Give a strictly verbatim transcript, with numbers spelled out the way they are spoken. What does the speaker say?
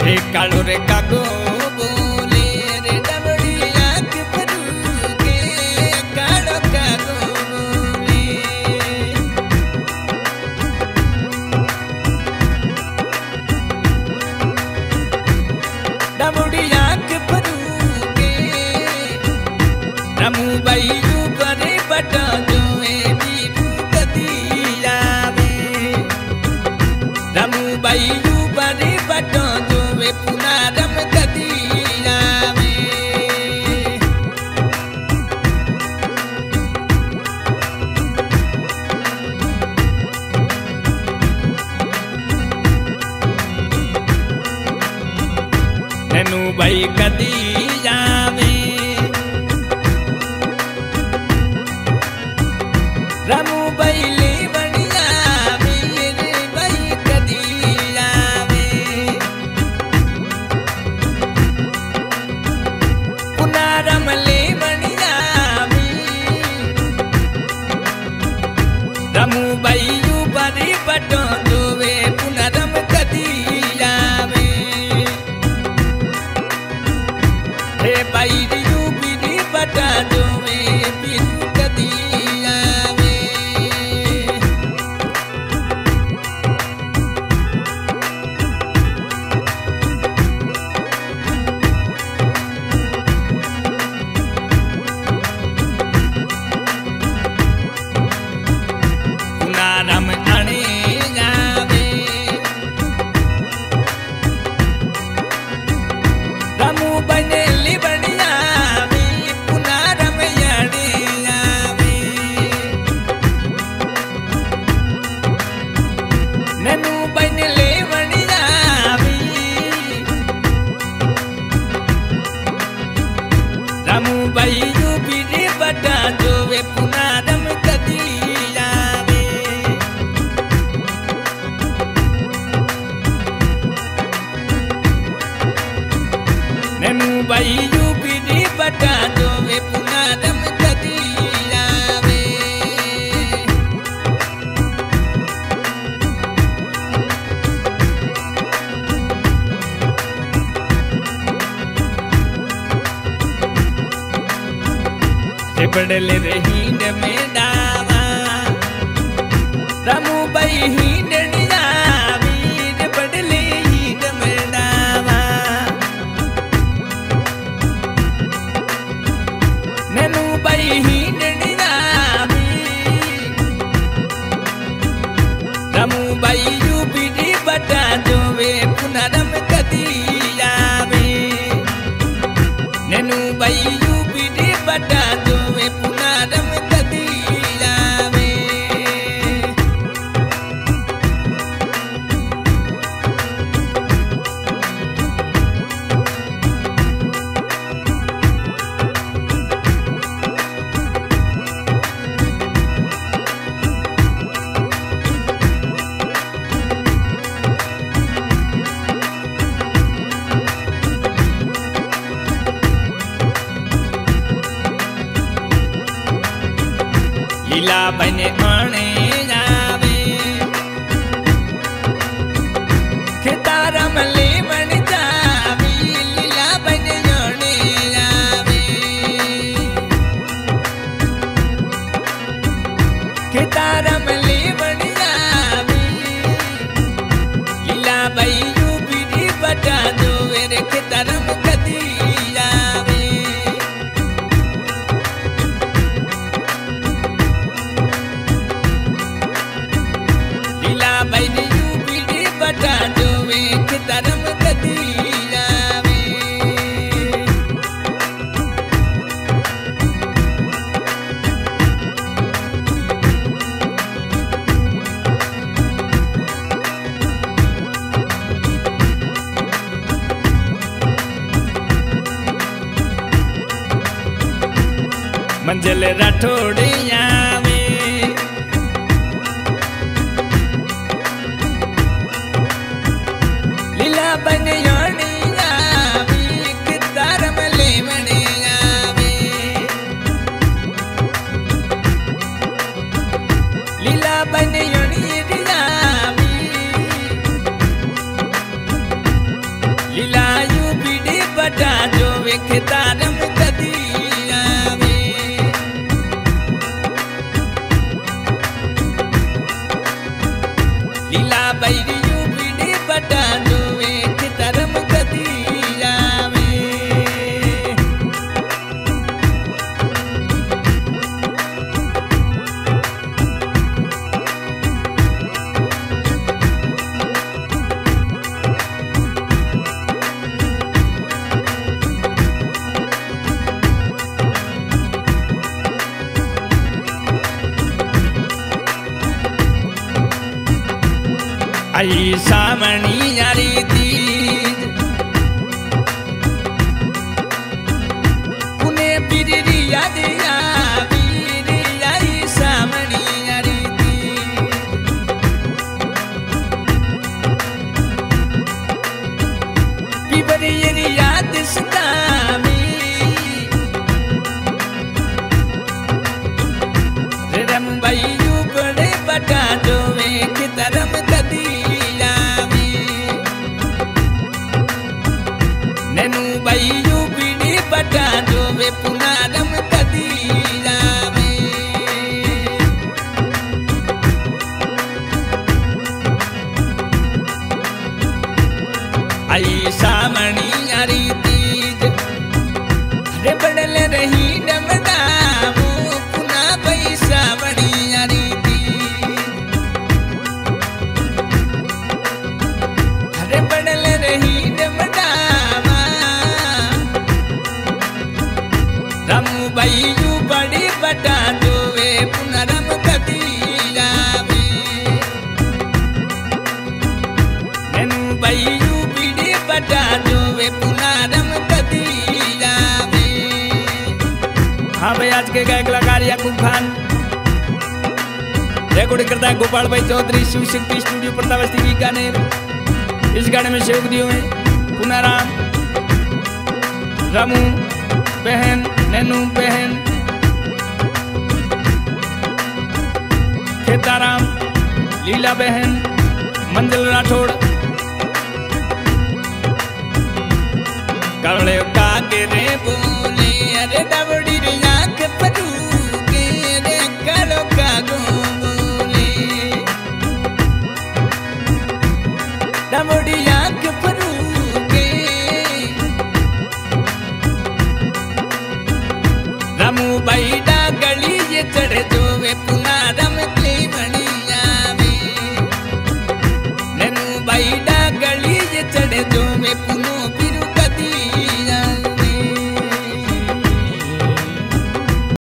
रे कालो रे कागो बोले रे डमड़िया के परू के कालो कागो बोले डमड़िया के परू के रमू बाईयू करे बटा जो बीरू कदिया में रमू बाईयू करे बटा जो वे पुनारम कदिया में नैनू भाई कदिया में रमू बैली बनिया मेरे भाई कदिया में पुनारम ले बनिया रमू बैयू बड़ी बटो दोवे पुनारम कदिया में हे बैरियू बिरी बटा दोवे बिरू कदिया पुनारम अणे जावे रमू बनेली बनिया पुनारम अणे जावे नैनू बनेले बनिया रमू बैयू बिरी बटा जोवे पुनारम कदिया नैनू बैयू बिरी बटा जोवे पुनारम कदिया रे बड़ले रे हींड में डावा रमू बई हींडनिया वीर बड़ले हींड में डावा नैनू बई हींडनिया रमू बैयू बिरी बटा जोवे पुनारम कदिया में नैनू बैयू बिरी बटा जोवे पुनारम कदिया में लीला बने आने जावे खेतारम ले बन जावे लीला बने आने जावे खेतारम ले बन जावे लीला बैयू बिरी बटा जोवे रे खेतारम कदिया बैरियू बिरी बटा जोवे खेतारम कदिया मंजिल राठौड़िया लीला बन योनिया खेतारम ले बनिया लीला बन योनिया बटा जो वे खेतारम कदी आवे लीला बैरियो बीड़ी बटा जो वे खेतारम कदी आवे आई सामणी यारी तीज पुने बिररी याद आवी आई सामणी यारी तीज पिबरी यारी याद सतावी रम भाई बड़े बटा जो वे तरम कदी नैनू भाईयू बीड़ी बटा जो वे पुनारम कदी आवे आई सामणी यारी तीज रे बड़ल रही डमदामो पुना भाई सामणी यारी तीज रे बड़ल रही डमदामा रमू भाईयू बड़ी बटा जो वे पुनरम कदी आवे नैनू भाईयू बीड़ी बटा जो वे पुनरम कदी आवे। हाँ भाई, आज के गायक कलाकार याकूब खान, रिकॉर्डिंग करता है गोपाल भाई चौधरी, शिव शक्ति स्टूडियो प्रतापस्ती बीकानेर। इस गाने में सहयोग दिए हुए पुनाराम, रामू बहन, नैनू बहन, खेताराम, लीला बहन, मंजल राठौड़। कड़े काके रे बोले अरे डबड़ी रे आंख परू के रे कड़ो कागो बोले डबड़ी आंख परू के रामू भाई डा गली ये चढ़ जो वे पुनारम के बनी आवे नैनू भाई डा गली ये चढ़ जो वे पुनो